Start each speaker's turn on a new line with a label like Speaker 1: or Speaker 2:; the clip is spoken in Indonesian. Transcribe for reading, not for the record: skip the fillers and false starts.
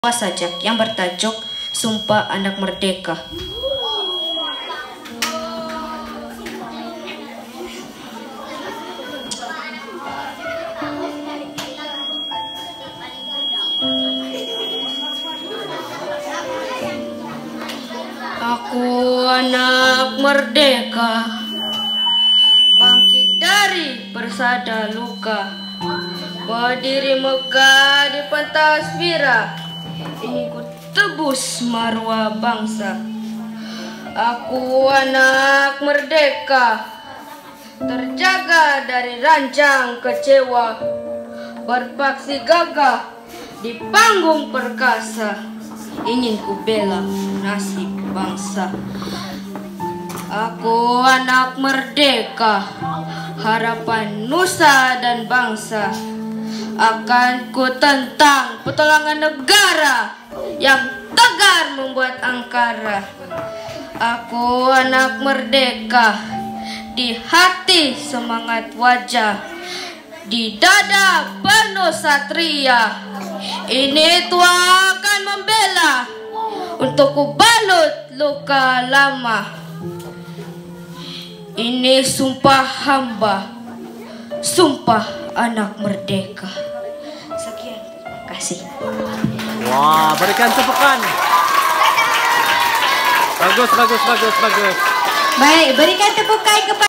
Speaker 1: Sajak yang bertajuk Sumpah Anak Merdeka. Aku anak merdeka, bangkit dari persada luka, berdiri megah di pentas bira, ini ku tebus marwah bangsa. Aku anak merdeka, terjaga dari rancang kecewa, berpaksi gagah di panggung perkasa, ingin ku bela nasib bangsa. Aku anak merdeka, harapan nusa dan bangsa. Akan ku tentang petualangan negara yang tegar membuat angkara. Aku anak merdeka, di hati semangat wajah, di dada penuh satria. Ini tua akan membela untuk ku balut luka lama. Ini sumpah hamba, sumpah anak merdeka. Sekian, terima kasih.
Speaker 2: Wah, berikan tepukan. Bagus.
Speaker 3: Baik, berikan tepukan kepada